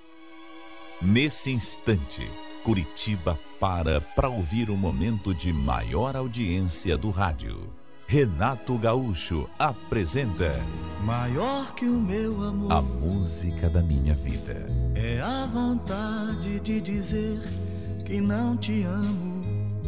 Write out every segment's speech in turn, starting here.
Nesse instante, Curitiba para ouvir o momento de maior audiência do rádio. Renato Gaúcho apresenta Maior que o meu amor, a música da minha vida. é a vontade de dizer que não te amo,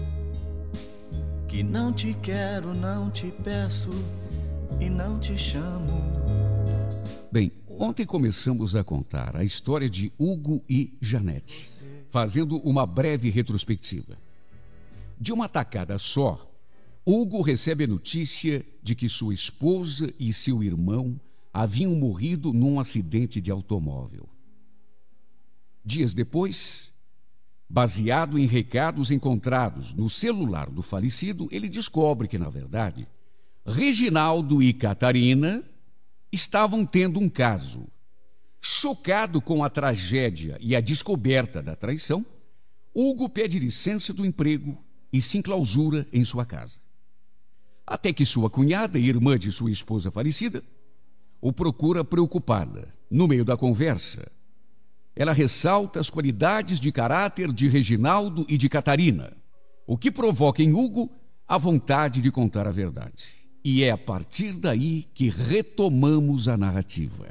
que não te quero, não te peço e não te chamo. Bem, ontem começamos a contar a história de Hugo e Janete, fazendo uma breve retrospectiva. De uma tacada só, Hugo recebe a notícia de que sua esposa e seu irmão haviam morrido num acidente de automóvel. Dias depois, baseado em recados encontrados no celular do falecido, ele descobre que, na verdade, Reginaldo e Catarina estavam tendo um caso. Chocado com a tragédia e a descoberta da traição, Hugo pede licença do emprego e se enclausura em sua casa. Até que sua cunhada e irmã de sua esposa falecida o procura preocupada. No meio da conversa, ela ressalta as qualidades de caráter de Reginaldo e de Catarina, o que provoca em Hugo a vontade de contar a verdade. E é a partir daí que retomamos a narrativa.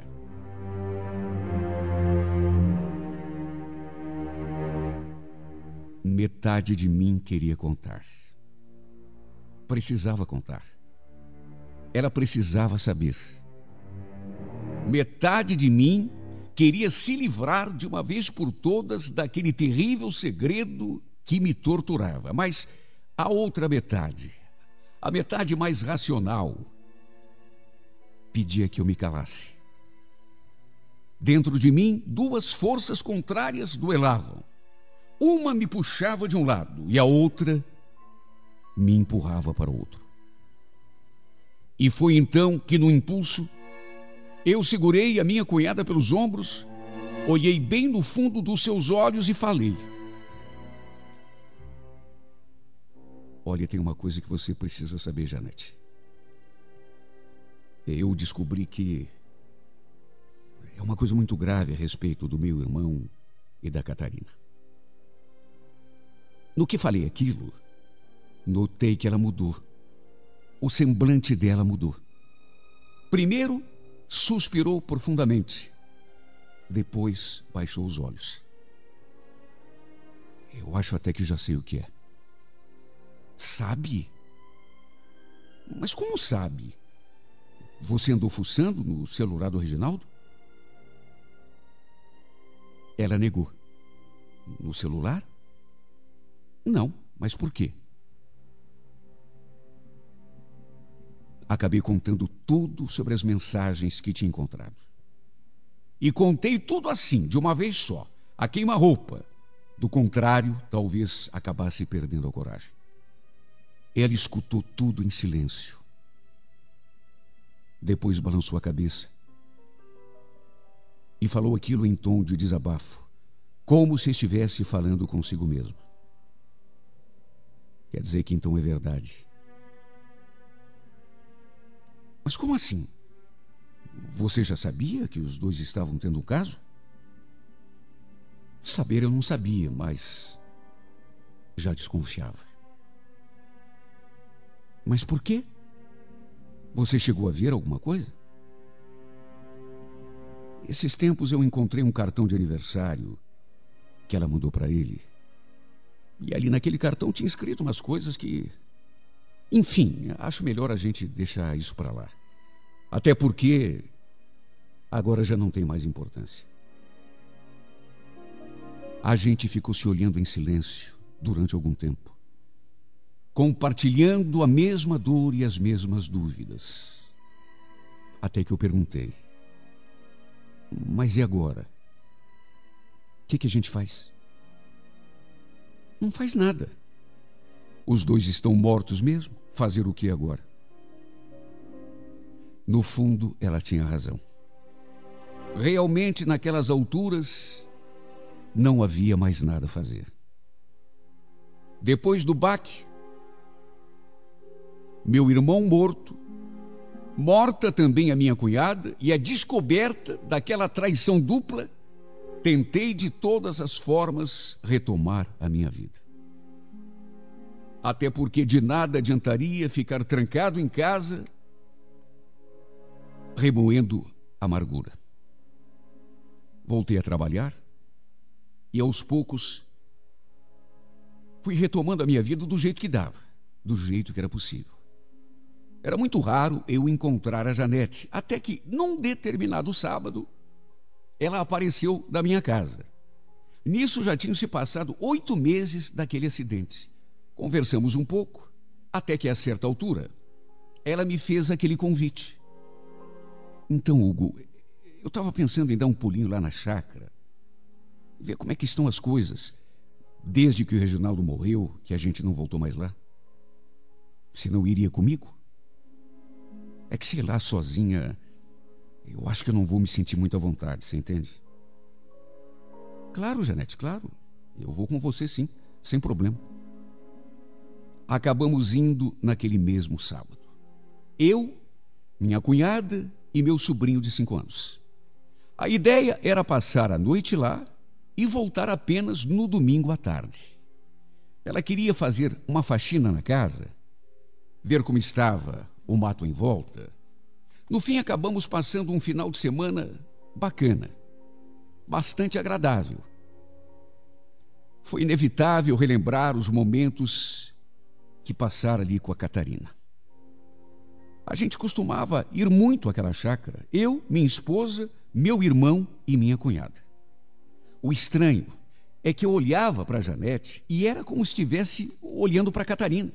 Metade de mim queria contar. Precisava contar. Ela precisava saber. Metade de mim queria se livrar de uma vez por todas daquele terrível segredo que me torturava. Mas a outra metade, a metade mais racional, pedia que eu me calasse. Dentro de mim, duas forças contrárias duelavam. Uma me puxava de um lado e a outra me empurrava para o outro. E foi então que, no impulso, eu segurei a minha cunhada pelos ombros, olhei bem no fundo dos seus olhos e falei: olha, tem uma coisa que você precisa saber, Janete. Eu descobri que é uma coisa muito grave a respeito do meu irmão e da Catarina. No que falei aquilo, notei que ela mudou. O semblante dela mudou. Primeiro, suspirou profundamente. Depois, baixou os olhos. Eu acho até que já sei o que é. Sabe? Mas como sabe? Você andou fuçando no celular do Reginaldo? Ela negou. No celular? Não, mas por quê? Acabei contando tudo sobre as mensagens que tinha encontrado. E contei tudo assim, de uma vez só, a queima-roupa. Do contrário, talvez acabasse perdendo a coragem. Ela escutou tudo em silêncio. Depois balançou a cabeça e falou aquilo em tom de desabafo, como se estivesse falando consigo mesma. Quer dizer que então é verdade. Mas como assim? Você já sabia que os dois estavam tendo um caso? Saber eu não sabia, mas já desconfiava. Mas por quê? Você chegou a ver alguma coisa? Esses tempos eu encontrei um cartão de aniversário que ela mandou para ele. E ali naquele cartão tinha escrito umas coisas que... Enfim, acho melhor a gente deixar isso para lá. Até porque agora já não tem mais importância. A gente ficou se olhando em silêncio durante algum tempo, compartilhando a mesma dor e as mesmas dúvidas. Até que eu perguntei: mas e agora? O que a gente faz? Não faz nada. Os dois estão mortos mesmo. Fazer o que agora? No fundo, ela tinha razão. Realmente, naquelas alturas, não havia mais nada a fazer. Depois do baque, meu irmão morto, morta também a minha cunhada, e a descoberta daquela traição dupla, tentei de todas as formas retomar a minha vida. Até porque de nada adiantaria ficar trancado em casa, remoendo amargura. Voltei a trabalhar e aos poucos fui retomando a minha vida do jeito que dava, do jeito que era possível. Era muito raro eu encontrar a Janete, até que, num determinado sábado, ela apareceu na minha casa. Nisso já tinham se passado 8 meses daquele acidente. Conversamos um pouco, até que a certa altura, ela me fez aquele convite. Então, Hugo, eu estava pensando em dar um pulinho lá na chácara, ver como é que estão as coisas, desde que o Reginaldo morreu, que a gente não voltou mais lá. Você não iria comigo? É que, sei lá, sozinha, eu acho que eu não vou me sentir muito à vontade, você entende? Claro, Janete, claro. Eu vou com você sim, sem problema. Acabamos indo naquele mesmo sábado. Eu, minha cunhada e meu sobrinho de 5 anos. A ideia era passar a noite lá e voltar apenas no domingo à tarde. Ela queria fazer uma faxina na casa, ver como estava o mato em volta. No fim, acabamos passando um final de semana bacana, bastante agradável. Foi inevitável relembrar os momentos que passara ali com a Catarina. A gente costumava ir muito àquela chácara, eu, minha esposa, meu irmão e minha cunhada. O estranho é que eu olhava para a Janete e era como se estivesse olhando para a Catarina.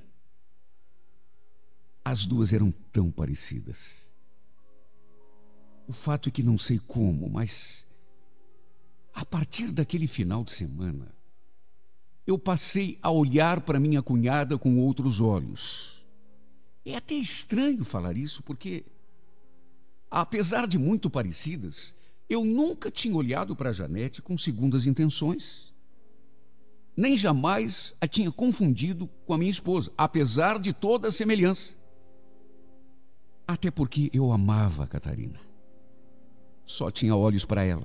As duas eram tão parecidas. O fato é que não sei como, mas a partir daquele final de semana, eu passei a olhar para minha cunhada com outros olhos. É até estranho falar isso, porque, apesar de muito parecidas, eu nunca tinha olhado para a Janete com segundas intenções, nem jamais a tinha confundido com a minha esposa, apesar de toda a semelhança. Até porque eu amava a Catarina. Só tinha olhos para ela.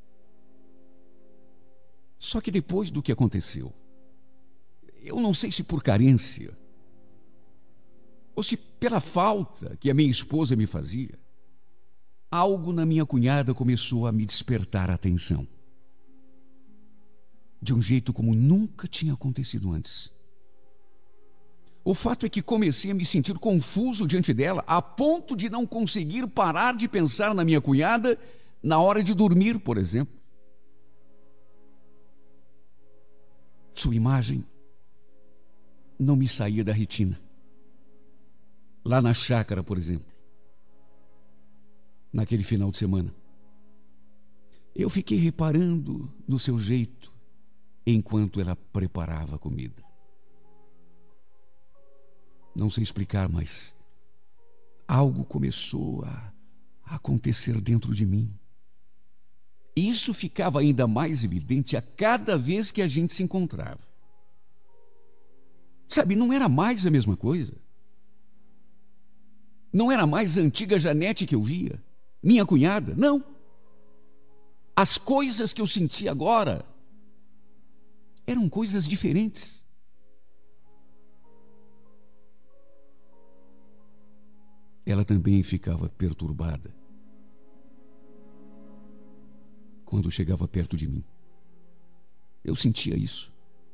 Só que depois do que aconteceu, eu não sei se por carência ou se pela falta que a minha esposa me fazia, algo na minha cunhada começou a me despertar a atenção. De um jeito como nunca tinha acontecido antes. O fato é que comecei a me sentir confuso diante dela, a ponto de não conseguir parar de pensar na minha cunhada na hora de dormir, por exemplo. Sua imagem não me saía da retina. Lá na chácara, por exemplo, naquele final de semana, eu fiquei reparando no seu jeito enquanto ela preparava a comida. Não sei explicar, mas algo começou a acontecer dentro de mim. E isso ficava ainda mais evidente a cada vez que a gente se encontrava. Sabe, não era mais a mesma coisa. Não era mais a antiga Janete que eu via, minha cunhada, não. As coisas que eu sentia agora eram coisas diferentes. Ela também ficava perturbada quando chegava perto de mim. Eu sentia isso.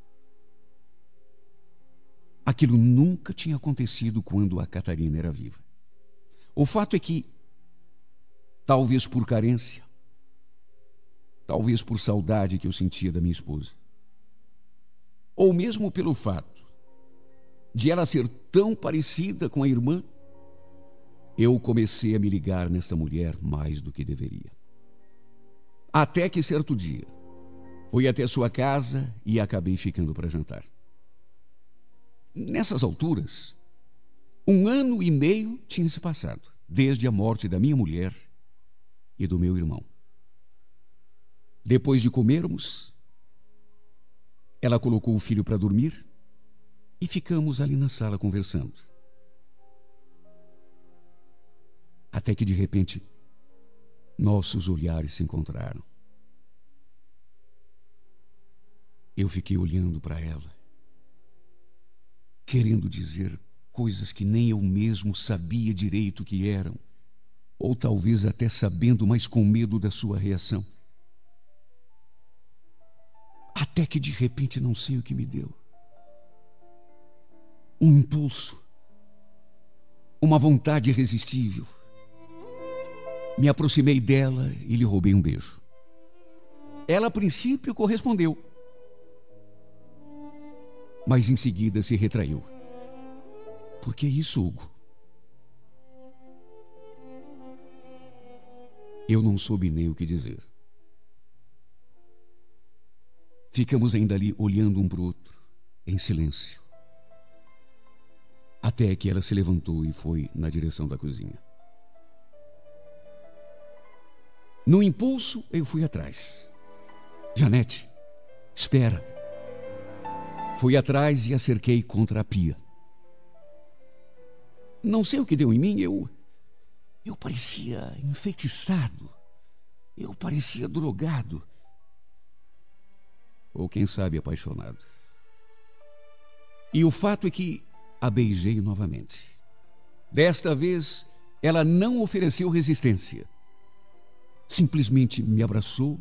Aquilo nunca tinha acontecido quando a Catarina era viva. O fato é que, talvez por carência, talvez por saudade que eu sentia da minha esposa, ou mesmo pelo fato de ela ser tão parecida com a irmã, eu comecei a me ligar nesta mulher mais do que deveria. Até que certo dia, fui até sua casa e acabei ficando para jantar. Nessas alturas, 1 ano e meio tinha se passado, desde a morte da minha mulher e do meu irmão. Depois de comermos, ela colocou o filho para dormir e ficamos ali na sala conversando. Até que, de repente, nossos olhares se encontraram. Eu fiquei olhando para ela, querendo dizer coisas que nem eu mesmo sabia direito que eram, ou talvez até sabendo, mas com medo da sua reação. Até que de repente não sei o que me deu. Um impulso, uma vontade irresistível. Me aproximei dela e lhe roubei um beijo. Ela, a princípio, correspondeu, mas em seguida se retraiu. Por que isso, Hugo? Eu não soube nem o que dizer. Ficamos ainda ali olhando um para o outro, em silêncio. Até que ela se levantou e foi na direção da cozinha. No impulso, eu fui atrás. Janete, espera. Fui atrás e a cerquei contra a pia. Não sei o que deu em mim, eu parecia enfeitiçado. Eu parecia drogado. Ou quem sabe apaixonado. E o fato é que a beijei novamente. Desta vez, ela não ofereceu resistência. Simplesmente me abraçou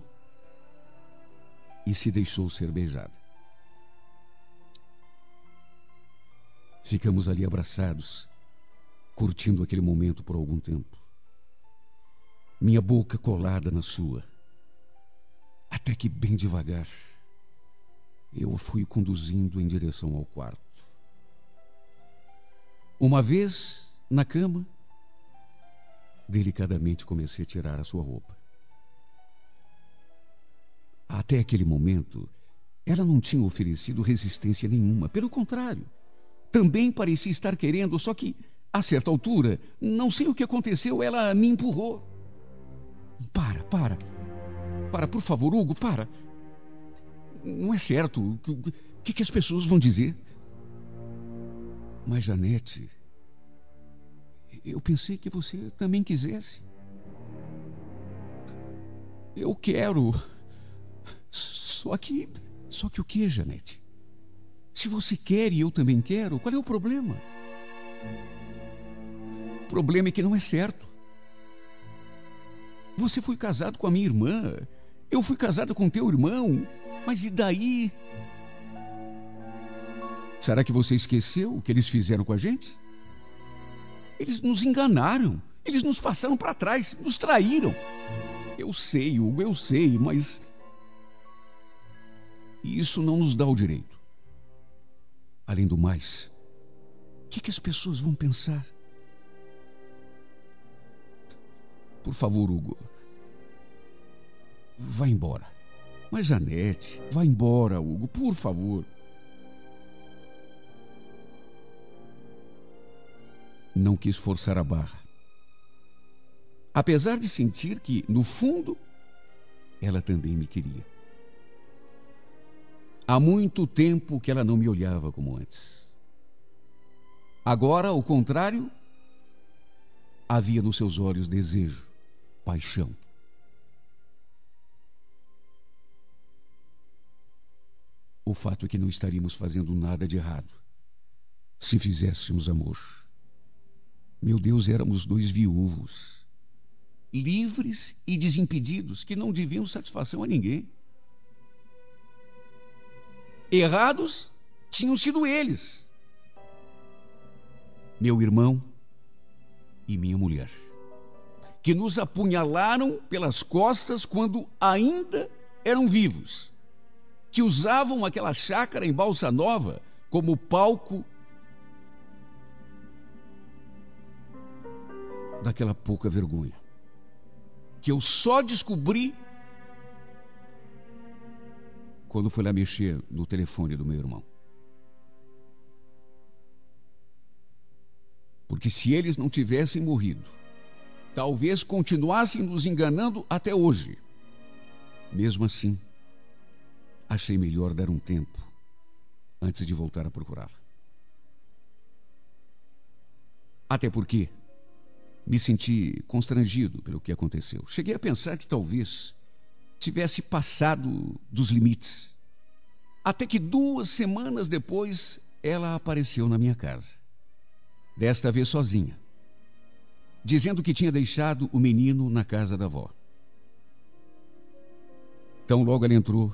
e se deixou ser beijada. Ficamos ali abraçados, curtindo aquele momento por algum tempo. Minha boca colada na sua. Até que bem devagar, eu a fui conduzindo em direção ao quarto. Uma vez, na cama, delicadamente comecei a tirar a sua roupa. Até aquele momento, ela não tinha oferecido resistência nenhuma. Pelo contrário, também parecia estar querendo, só que, a certa altura, não sei o que aconteceu, ela me empurrou. Para, por favor, Hugo, para. Não é certo. O que as pessoas vão dizer? Mas, Janete, eu pensei que você também quisesse. Eu quero. Só que o que, Janete? Se você quer e eu também quero, qual é o problema? O problema é que não é certo. Você foi casado com a minha irmã, eu fui casado com teu irmão, mas e daí? Será que você esqueceu o que eles fizeram com a gente? Eles nos enganaram, eles nos passaram para trás, nos traíram. Eu sei, Hugo, eu sei, mas isso não nos dá o direito. Além do mais, o que as pessoas vão pensar? Por favor, Hugo, vá embora. Mas, Janete, vá embora, Hugo, por favor. Não quis forçar a barra. Apesar de sentir que, no fundo, ela também me queria. Há muito tempo que ela não me olhava como antes. Agora, ao contrário, havia nos seus olhos desejo, paixão. O fato é que não estaríamos fazendo nada de errado se fizéssemos amor. Meu Deus, éramos dois viúvos, livres e desimpedidos, que não deviam satisfação a ninguém. Errados tinham sido eles, meu irmão e minha mulher, que nos apunhalaram pelas costas quando ainda eram vivos, que usavam aquela chácara em Balsa Nova como palco daquela pouca vergonha, que eu só descobri quando fui lá mexer no telefone do meu irmão. Porque se eles não tivessem morrido, talvez continuassem nos enganando até hoje. Mesmo assim, achei melhor dar um tempo antes de voltar a procurá-la. Até porque me senti constrangido pelo que aconteceu. Cheguei a pensar que talvez tivesse passado dos limites. Até que 2 semanas depois, ela apareceu na minha casa. Desta vez sozinha, dizendo que tinha deixado o menino na casa da avó. Então logo ela entrou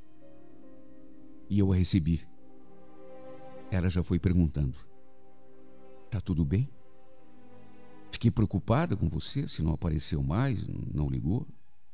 e eu a recebi. Ela já foi perguntando: tá tudo bem? Fiquei preocupada com você, se não apareceu mais, não ligou.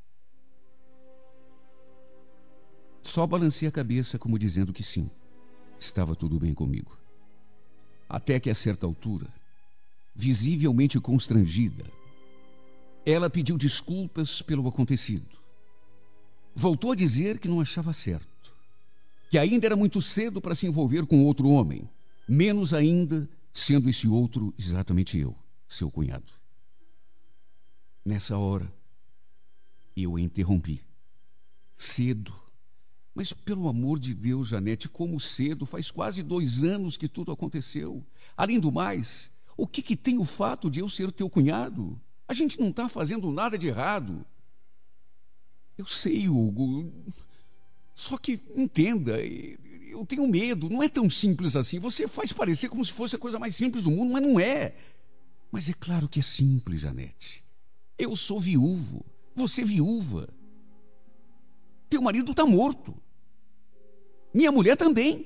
Só balancei a cabeça como dizendo que sim, estava tudo bem comigo. Até que a certa altura, visivelmente constrangida, ela pediu desculpas pelo acontecido. Voltou a dizer que não achava certo, que ainda era muito cedo para se envolver com outro homem, menos ainda sendo esse outro exatamente eu, seu cunhado. Nessa hora, eu a interrompi. Cedo? Mas pelo amor de Deus, Janete, como cedo? Faz quase 2 anos que tudo aconteceu. Além do mais, o que tem o fato de eu ser teu cunhado? A gente não está fazendo nada de errado. Eu sei, Hugo. Só que, entenda, eu tenho medo. Não é tão simples assim. Você faz parecer como se fosse a coisa mais simples do mundo, mas não é. Mas é claro que é simples, Janete. Eu sou viúvo. Você viúva. Teu marido está morto. Minha mulher também.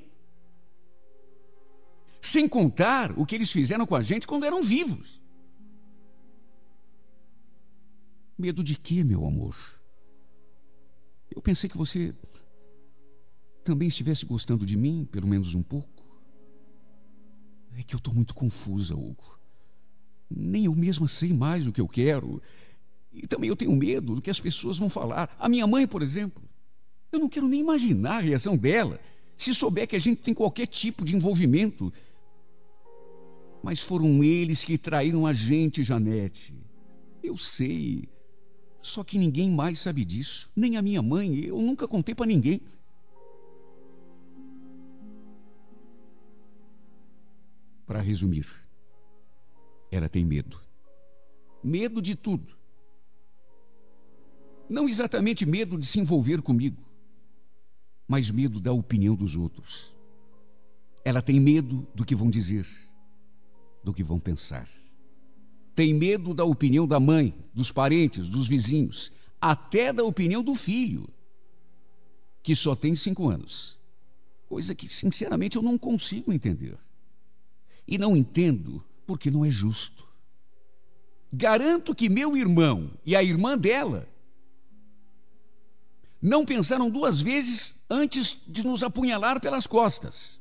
Sem contar o que eles fizeram com a gente quando eram vivos. Medo de quê, meu amor? Eu pensei que você também estivesse gostando de mim, pelo menos um pouco. É que eu estou muito confusa, Hugo. Nem eu mesma sei mais o que eu quero. E também eu tenho medo do que as pessoas vão falar. A minha mãe, por exemplo. Eu não quero nem imaginar a reação dela se souber que a gente tem qualquer tipo de envolvimento. Mas foram eles que traíram a gente, Janete. Eu sei. Só que ninguém mais sabe disso. Nem a minha mãe. Eu nunca contei para ninguém. Para resumir, ela tem medo. Medo de tudo. Não exatamente medo de se envolver comigo, mas medo da opinião dos outros. Ela tem medo do que vão dizer, do que vão pensar. Tem medo da opinião da mãe, dos parentes, dos vizinhos, até da opinião do filho, que só tem 5 anos. Coisa que, sinceramente, eu não consigo entender. E não entendo porque não é justo. Garanto que meu irmão e a irmã dela não pensaram 2 vezes antes de nos apunhalar pelas costas.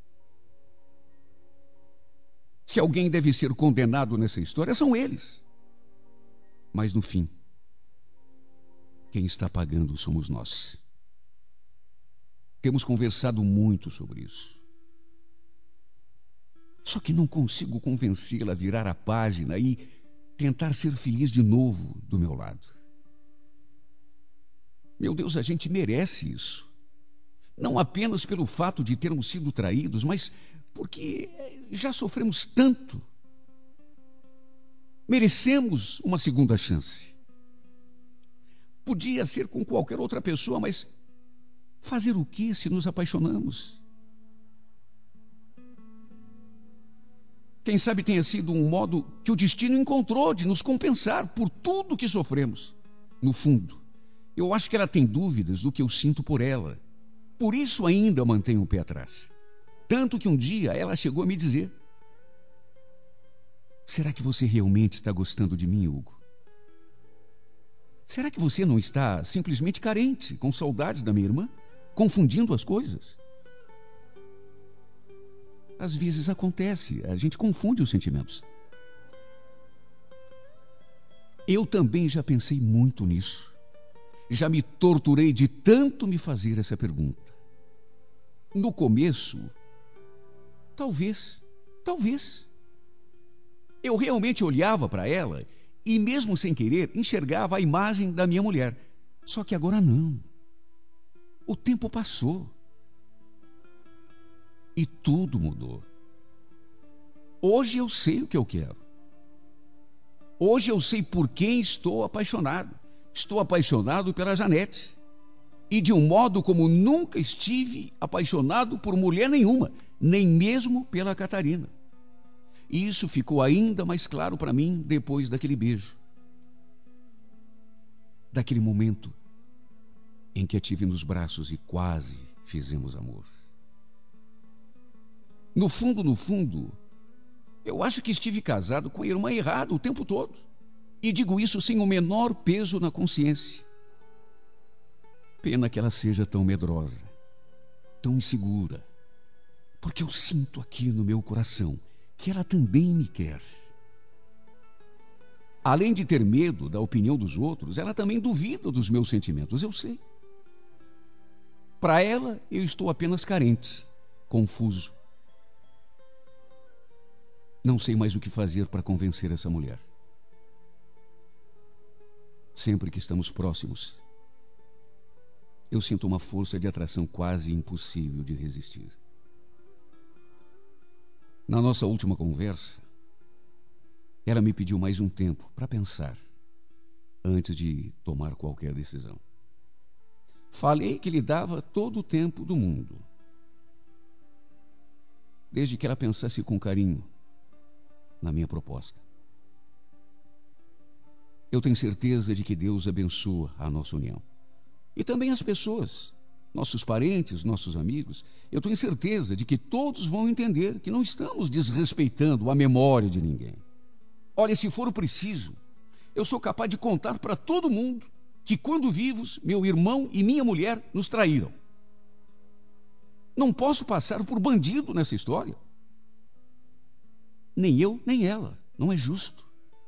Se alguém deve ser condenado nessa história, são eles. Mas no fim, quem está pagando somos nós. Temos conversado muito sobre isso. Só que não consigo convencê-la a virar a página e tentar ser feliz de novo do meu lado. Meu Deus, a gente merece isso. Não apenas pelo fato de termos sido traídos, mas porque já sofremos tanto. Merecemos uma segunda chance. Podia ser com qualquer outra pessoa, mas fazer o que se nos apaixonamos? Quem sabe tenha sido um modo que o destino encontrou de nos compensar por tudo que sofremos. No fundo, eu acho que ela tem dúvidas do que eu sinto por ela. Por isso ainda mantenho o pé atrás. Tanto que um dia ela chegou a me dizer: será que você realmente está gostando de mim, Hugo? Será que você não está simplesmente carente, com saudades da minha irmã? Confundindo as coisas? Às vezes acontece, a gente confunde os sentimentos. Eu também já pensei muito nisso. Já me torturei de tanto me fazer essa pergunta. No começo, talvez. Eu realmente olhava para ela e, mesmo sem querer, enxergava a imagem da minha mulher. Só que agora não. O tempo passou. E tudo mudou. Hoje eu sei o que eu quero. Hoje eu sei por quem estou apaixonado. Estou apaixonado pela Janete. e de um modo como nunca estive apaixonado por mulher nenhuma, nem mesmo pela Catarina. E isso ficou ainda mais claro para mim depois daquele beijo. Daquele momento em que a tive nos braços e quase fizemos amor. No fundo, eu acho que estive casado com a irmã errada o tempo todo. E digo isso sem o menor peso na consciência. Pena que ela seja tão medrosa, tão insegura, porque eu sinto aqui no meu coração que ela também me quer. Além de ter medo da opinião dos outros, ela também duvida dos meus sentimentos, eu sei. Para ela, eu estou apenas carente, confuso. Não sei mais o que fazer para convencer essa mulher. Sempre que estamos próximos, eu sinto uma força de atração quase impossível de resistir. Na nossa última conversa, ela me pediu mais um tempo para pensar, antes de tomar qualquer decisão. Falei que lhe dava todo o tempo do mundo, desde que ela pensasse com carinho na minha proposta. Eu tenho certeza de que Deus abençoa a nossa união. E também as pessoas, nossos parentes, nossos amigos. Eu tenho certeza de que todos vão entender que não estamos desrespeitando a memória de ninguém. Olha, se for preciso, eu sou capaz de contar para todo mundo que quando vivos, meu irmão e minha mulher nos traíram. Não posso passar por bandido nessa história. Nem eu, nem ela. Não é justo.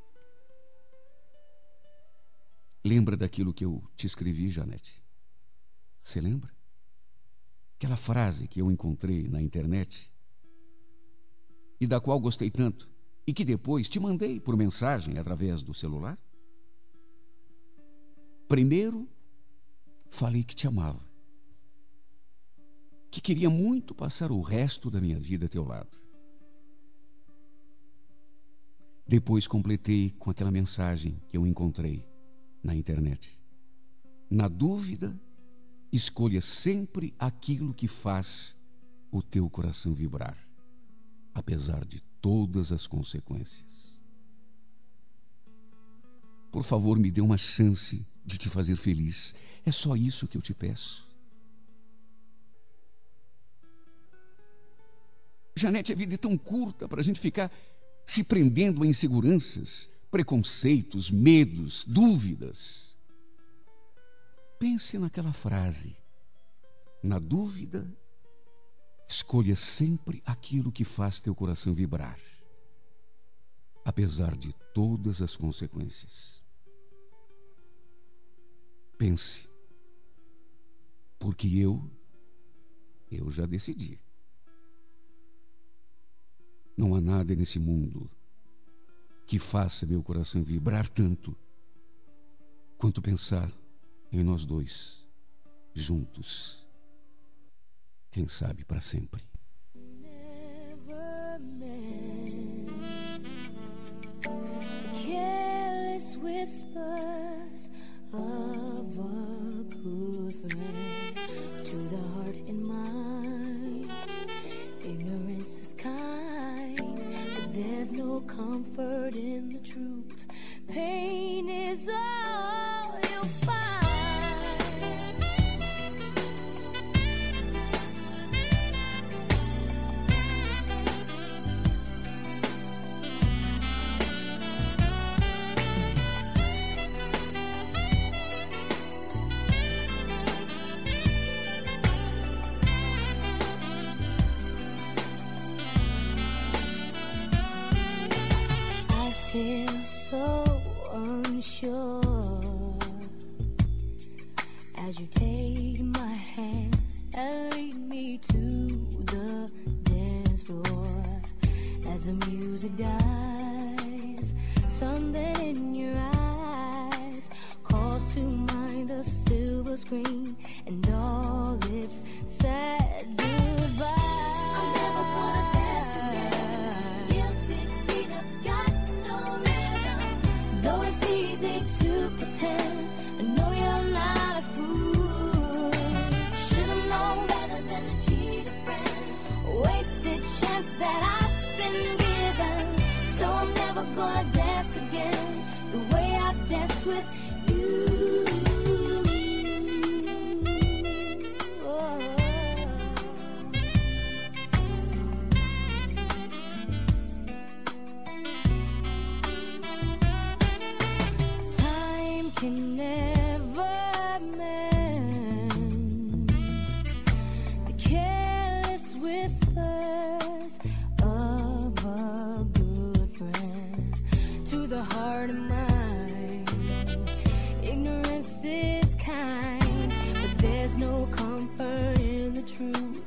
Lembra daquilo que eu te escrevi, Janete? Você lembra? Aquela frase que eu encontrei na internet e da qual gostei tanto e que depois te mandei por mensagem através do celular? Primeiro, falei que te amava, que queria muito passar o resto da minha vida a teu lado. Depois completei com aquela mensagem que eu encontrei na internet. Na dúvida, escolha sempre aquilo que faz o teu coração vibrar, apesar de todas as consequências. Por favor, me dê uma chance de te fazer feliz. É só isso que eu te peço. Janete, a vida é tão curta para a gente ficar se prendendo a inseguranças, preconceitos, medos, dúvidas. Pense naquela frase. Na dúvida, escolha sempre aquilo que faz teu coração vibrar, apesar de todas as consequências. Pense, porque eu já decidi. Não há nada nesse mundo que faça meu coração vibrar tanto quanto pensar em nós dois, juntos, quem sabe para sempre. Comfort in the truth, pain is all you'll find. Feel so unsure as you take my hand and lead me to the dance floor. As the music dies, something in your eyes calls to mind the silver screen and all its sad goodbyes. I'm never gonna dance again. Guilty feet have got no rhythm. Though it's easy to pretend, I know you're not a fool. truth.